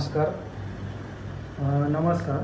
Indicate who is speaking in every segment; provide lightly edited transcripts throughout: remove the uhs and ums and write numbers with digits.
Speaker 1: नमस्कार.
Speaker 2: नमस्कार.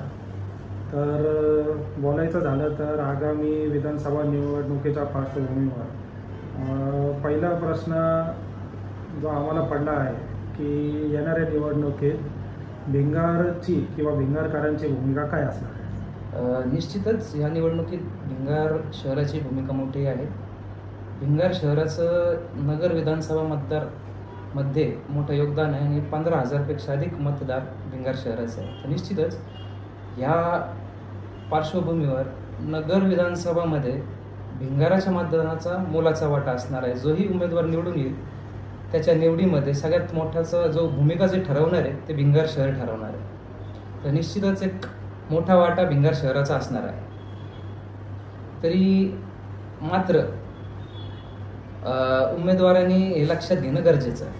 Speaker 2: बोलायचं झालं तर आगामी विधानसभा निवडणुकीच्या पार्श्वभूमीवर पहिला प्रश्न जो आम्हाला पडला आहे की येणाऱ्या निवडणुकीत भिंगारची किंवा भिंगारकरांची भूमिका काय असणार आहे?
Speaker 1: निश्चितच या निवडणुकीत भिंगार शहराची भूमिका मोठी आहे. भिंगार शहराचं नगर विधानसभा मतदारमध्ये मोठं योगदान आहे आणि 15,000पेक्षा अधिक मतदार भिंगार शहराचे आहे. तर निश्चितच या पार्श्वभूमीवर नगर विधानसभामध्ये भिंगाराच्या मतदानाचा मोलाचा वाटा असणार आहे. जोही उमेदवार निवडून येईल त्याच्या निवडीमध्ये सगळ्यात मोठाचा जो भूमिका जे ठरवणार आहे ते भिंगार शहर ठरवणार आहे. तर निश्चितच एक मोठा वाटा भिंगार शहराचा असणार आहे. तरी मात्र उमेदवारांनी हे लक्षात घेणं गरजेचं आहे.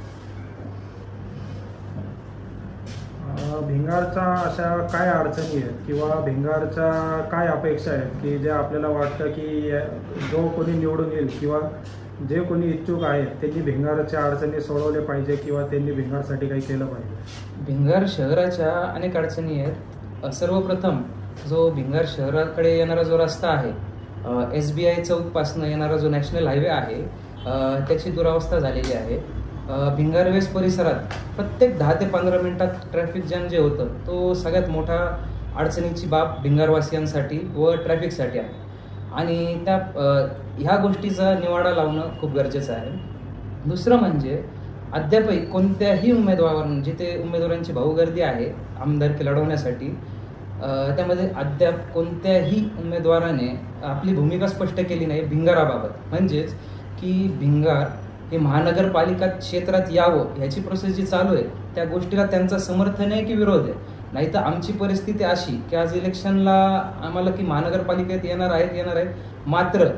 Speaker 2: भिंगारच्या अशा काय अडचणी आहेत किंवा भिंगारच्या काय अपेक्षा आहेत की जे आपल्याला वाटतं की जो कोणी निवडून येईल किंवा जे कोणी इच्छुक आहेत त्यांनी भिंगारच्या अडचणी सोडवल्या पाहिजे किंवा त्यांनी भिंगारसाठी काही केलं पाहिजे?
Speaker 1: भिंगार शहराच्या अनेक अडचणी आहेत. सर्वप्रथम जो भिंगार शहराकडे येणारा जो रस्ता आहे, SBI चौकपासून येणारा जो नॅशनल हायवे आहे त्याची दुरावस्था झालेली आहे. भिंगार वेस परिसरात प्रत्येक 10 ते 15 मिनिटात ट्रॅफिक जॅम जे होतं तो सगळ्यात मोठा अडचणीची बाब भिंगारवासियांसाठी व ट्रॅफिकसाठी आहे आणि ह्या गोष्टीचा निवाडा लावणं खूप गरजेचं आहे. दुसरं म्हणजे अद्यापही कोणत्याही उमेदवारांना जिथे उमेदवारांची भाऊगर्दी आहे आमदारकी लढवण्यासाठी त्यामध्ये अद्याप कोणत्याही उमेदवाराने आपली भूमिका स्पष्ट केली नाही भिंगाराबाबत. म्हणजेच की भिंगार हे महानगरपालिका क्षेत्रात यावं ह्याची प्रोसेस जी चालू आहे त्या गोष्टीला त्यांचं समर्थन आहे की विरोध आहे? नाही तर आमची परिस्थिती अशी की आज इलेक्शनला आम्हाला की महानगरपालिकेत येणार आहेत मात्र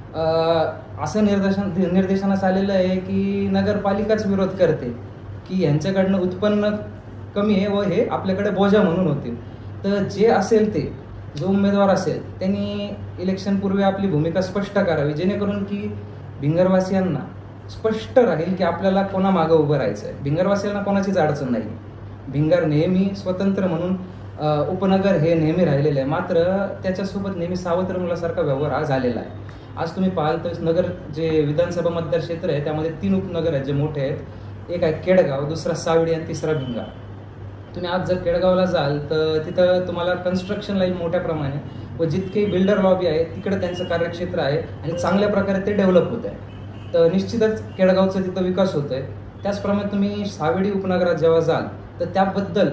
Speaker 1: असं निर्देशनास आलेलं आहे की नगरपालिकाच विरोध करते की यांच्याकडनं उत्पन्न कमी आहे व हे आपल्याकडे बोजा म्हणून होते. तर जे असेल ते जो उमेदवार असेल त्यांनी इलेक्शनपूर्वी आपली भूमिका स्पष्ट करावी जेणेकरून की भिंगारवासियांना स्पष्ट राहील की आपल्याला कोणा मागं उभं राहायचं आहे. भिंगारवासियांना कोणाचीच अडचण नाही. भिंगार नेहमी स्वतंत्र म्हणून उपनगर हे नेहमी राहिलेलं आहे मात्र त्याच्यासोबत नेहमी सावत्र मुलासारखा व्यवहार हा झालेला आहे. आज तुम्ही पाहाल तर नगर जे विधानसभा मतदार क्षेत्र आहे त्यामध्ये 3 उपनगर आहेत जे मोठे आहेत. एक आहे केडगाव, दुसरा सावडी आणि तिसरा भिंगार. तुम्ही आज जर केडगावला जाल तर तिथं तुम्हाला कन्स्ट्रक्शन लाईन मोठ्या प्रमाणे व जितके बिल्डर लॉबी आहे तिकडे त्यांचं कार्यक्षेत्र आहे आणि चांगल्या प्रकारे ते डेव्हलप होत आहे. तर निश्चितच केडगावचा तिथं विकास होत आहे. त्याचप्रमाणे तुम्ही सावडी उपनगरात जेव्हा जाल तर त्याबद्दल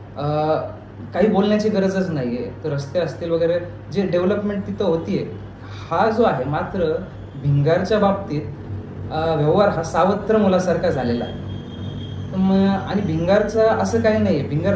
Speaker 1: काही बोलण्याची गरजच नाही आहे. तर रस्ते असतील वगैरे जे डेव्हलपमेंट तिथं होतीये हा जो आहे मात्र भिंगारच्या बाबतीत व्यवहार हा सावत्र मुलासारखा झालेला आहे. आणि भिंगारचं असं काही नाही आहे. भिंगार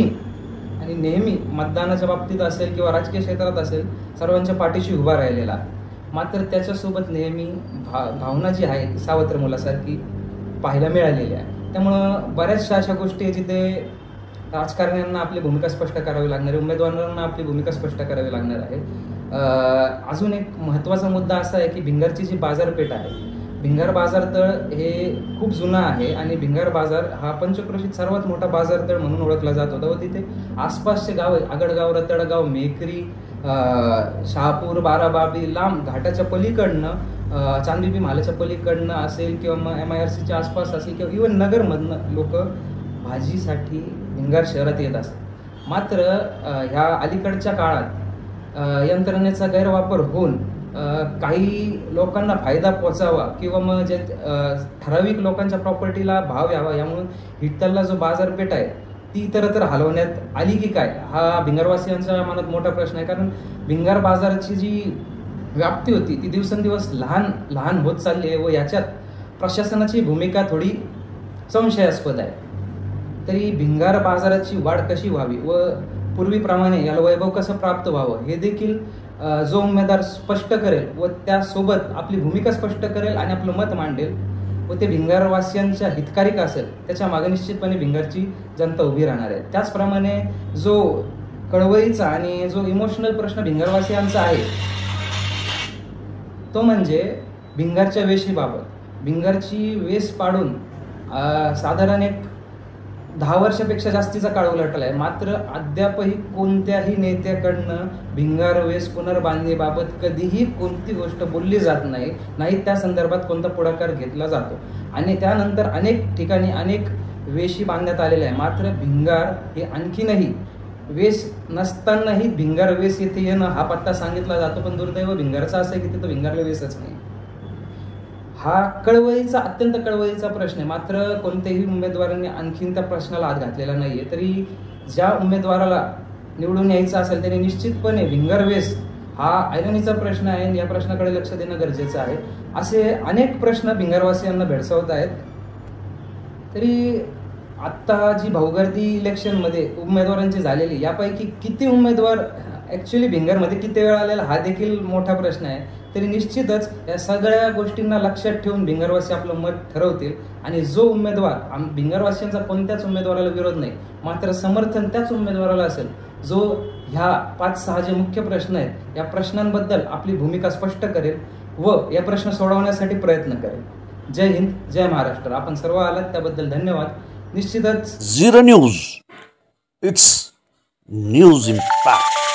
Speaker 1: नेहमी मतदानाच्या बाबतीत असेल किंवा राजकीय क्षेत्रात असेल सर्वांच्या पाठीशी उभा राहिलेला आहे मात्र त्याच्यासोबत नेहमी भावना जी आहे ती सावत्र मुलासारखी पाहायला मिळालेली आहे. त्यामुळं बऱ्याचशा अशा गोष्टी जिथे राजकारण्यांना आपली भूमिका स्पष्ट करावी लागणार आहे, उमेदवारांना आपली भूमिका स्पष्ट करावी लागणार आहे. अजून एक महत्त्वाचा मुद्दा असा आहे की भिंगारची जी बाजारपेठ आहे, भिंगार बाजारतळ हे खूप जुनं आहे आणि भिंगार बाजार हा पंचक्रोशीत सर्वात मोठा बाजारतळ म्हणून ओळखला जात होता व तिथे आसपासचे गाव आगडगाव, रतडगाव, मेखरी, शहापूर, बाराबाबी लांब घाटाच्या पलीकडनं चांदबिबी महालाच्या पलीकडनं असेल किंवा मग MIRCच्या आसपास असेल किंवा इव्हन नगरमधनं लोक भाजीसाठी भिंगार शहरात येत असतात. मात्र ह्या अलीकडच्या काळात यंत्रणेचा गैरवापर होऊन काही लोकांना फायदा पोचावा किंवा मग जे ठराविक लोकांच्या प्रॉपर्टीला भाव यावा यामुळे हिट्टलला जो बाजारपेठ आहे ती इतरत्र हलवण्यात आली की काय हा भिंगारवासियांच्या मनात मोठा प्रश्न आहे. कारण भिंगार बाजाराची जी व्याप्ती होती ती दिवसेंदिवस लहान होत चालली आहे व याच्यात प्रशासनाची भूमिका थोडी संशयास्पद आहे. तरी भिंगार बाजाराची वाढ कशी व्हावी व पूर्वीप्रमाणे याला वैभव कसं प्राप्त व्हावं हे देखील जो उमेदवार स्पष्ट करेल व त्यासोबत आपली भूमिका स्पष्ट करेल आणि आपलं मत मांडेल व ते भिंगारवासियांच्या हितकारिक असेल त्याच्या मागे निश्चितपणे भिंगारची जनता उभी राहणार आहे. त्याचप्रमाणे जो कळवळीचा आणि जो इमोशनल प्रश्न भिंगारवासियांचा आहे तो म्हणजे भिंगारच्या वेशीबाबत. भिंगारची वेस पाडून साधारण एक 10 वर्षापेक्षा जास्तीचा काळ उलटला आहे, मात्र अद्यापही कोणत्याही नेत्याकडनं भिंगार वेस पुनर्बांधणीबाबत कधीही कोणती गोष्ट बोलली जात नाही त्या संदर्भात कोणता पुढाकार घेतला जातो. आणि त्यानंतर अनेक ठिकाणी अनेक वेशी बांधण्यात आलेल्या आहे, मात्र भिंगार हे आणखीनही वेस नसतानाही भिंगार वेस येथे येणं हा पत्ता सांगितला जातो. पण दुर्दैव भिंगारचा असं आहे की तिथं भिंगारला वेसच नाही. हा अत्यंत कळवळीचा प्रश्न आहे, मात्र कोणत्याही उमेदवारांनी आणखीन त्या प्रश्नाला हात घातलेला नाहीये. तरी ज्या उमेदवाराला निवडून यायचं असेल त्याने निश्चितपणे भिंगार वेस हा ऐरणीचा प्रश्न आहे आणि या प्रश्नाकडे लक्ष देणं गरजेचं आहे. असे अनेक प्रश्न भिंगारवासियांना भेडसावत आहेत. तरी आत्ता जी भाऊगर्दी इलेक्शनमध्ये उमेदवारांची झालेली, यापैकी किती उमेदवार ॲक्च्युली भिंगारमध्ये किती वेळ आलेला हा देखील मोठा प्रश्न आहे. तरी निश्चितच या सगळ्या गोष्टींना लक्षात ठेवून भिंगारवासी आपलं मत ठरवतील आणि जो उमेदवार, भिंगारवासियांचा कोणत्याच उमेदवाराला विरोध नाही, मात्र समर्थन त्याच उमेदवाराला असेल जो ह्या 5-6 जे मुख्य प्रश्न आहेत या प्रश्नांबद्दल आपली भूमिका स्पष्ट करेल व या प्रश्न सोडवण्यासाठी प्रयत्न करेल. जय हिंद, जय महाराष्ट्र. आपण सर्व आलात त्याबद्दल धन्यवाद. निश्चितच
Speaker 3: Zero News, it's news impact.